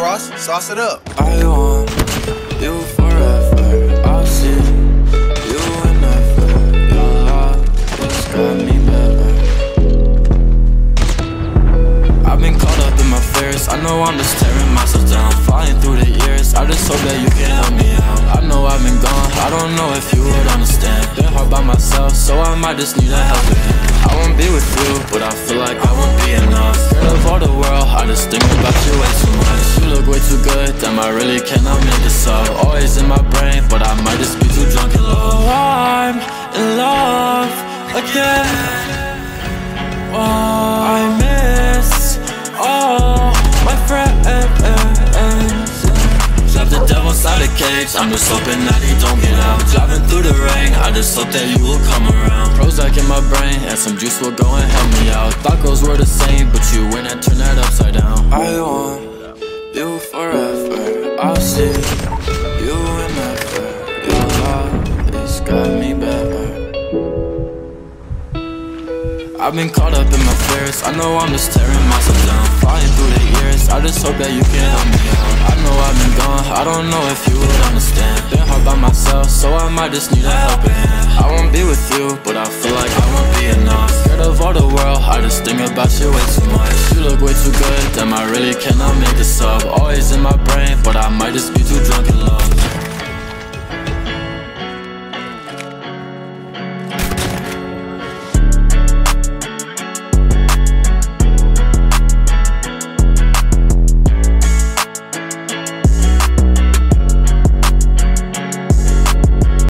Ross. Sauce it up. I want you forever. I'll see you whenever. Your love has got me better. I've been caught up in my fears. I know I'm just tearing myself down, flying through the years. I just hope that you can help me out. I know I've been gone, I don't know if you would understand. Been hard by myself, so I might just need a helping hand. I won't be with you, but I feel like I won't be enough. Scared of all the world, I just think about you way too much. You look way too good, damn I really cannot make this up. Always in my brain, but I might just be too drunk in love. Oh, I'm in love again. Oh, I miss all my friends. Left the devil inside the cage, I'm just hoping that he don't get out. Driving through the rain, I just hope that you will come around. Prozac in my brain, and some juice will go and help me out. Thought goals were the same, but you went and turned that upside down. I want you forever, I'll see you whenever. Your love has got me better. I've been caught up in my fears. I know I'm just tearing myself down, flying through the years. I just hope that you can help me out. I know I've been gone, I don't know if you would understand. Been hard by myself, so I might just need a helping hand. I won't be with you, but I feel like I won't be enough. Scared of all the world, I just think about you way too much. You look way too good, damn I really cannot make this up. Always in my brain, but I might just be too drunk in love.